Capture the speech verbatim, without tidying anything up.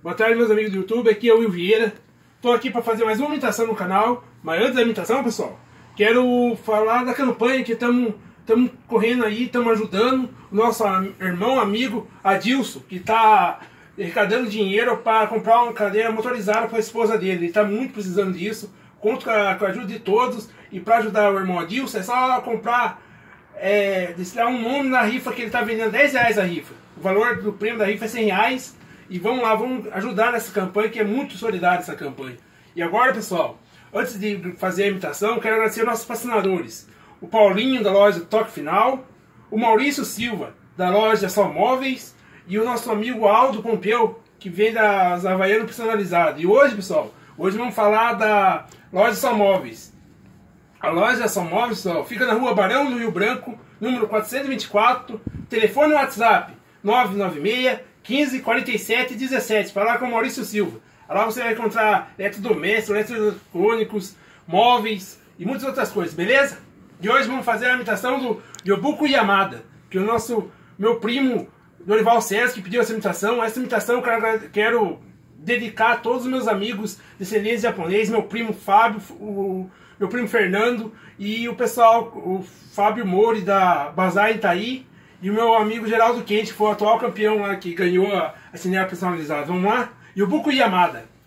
Boa tarde, meus amigos do YouTube, aqui é o Will Vieira. Estou aqui para fazer mais uma imitação no canal. Mas antes da imitação, pessoal, quero falar da campanha que estamos correndo aí, estamos ajudando o nosso irmão, amigo Adilson, que está arrecadando dinheiro para comprar uma cadeira motorizada para a esposa dele. Ele está muito precisando disso. Conto com a, com a ajuda de todos. E para ajudar o irmão Adilson é só comprar, é, destilar um nome na rifa que ele está vendendo dez reais a rifa. O valor do prêmio da rifa é cem reais. E vamos lá, vamos ajudar nessa campanha, que é muito solidária essa campanha. E agora, pessoal, antes de fazer a imitação, quero agradecer aos nossos patrocinadores. O Paulinho, da loja Toque Final, o Maurício Silva, da loja Só Móveis, e o nosso amigo Aldo Pompeu, que vem das Havaianas Personalizadas. E hoje, pessoal, hoje vamos falar da loja Só Móveis. A loja Só Móveis, pessoal, fica na rua Barão do Rio Branco, número quatrocentos e vinte e quatro, telefone e WhatsApp nove nove seis, quinze, quarenta e sete, dezessete, falar com o Maurício Silva. Lá você vai encontrar eletrodomésticos, eletrônicos, móveis e muitas outras coisas, beleza? E hoje vamos fazer a imitação do Yobuko Yamada, que é o nosso, meu primo Dorival César, que pediu essa imitação. Essa imitação eu quero, quero dedicar a todos os meus amigos descendentes japoneses, meu primo Fábio, o, meu primo Fernando e o pessoal, o Fábio Mori da Bazar Itaí, e o meu amigo Geraldo Quente, que foi o atual campeão lá, que ganhou a, a cinema personalizada. Vamos lá? Yobuko Yamada.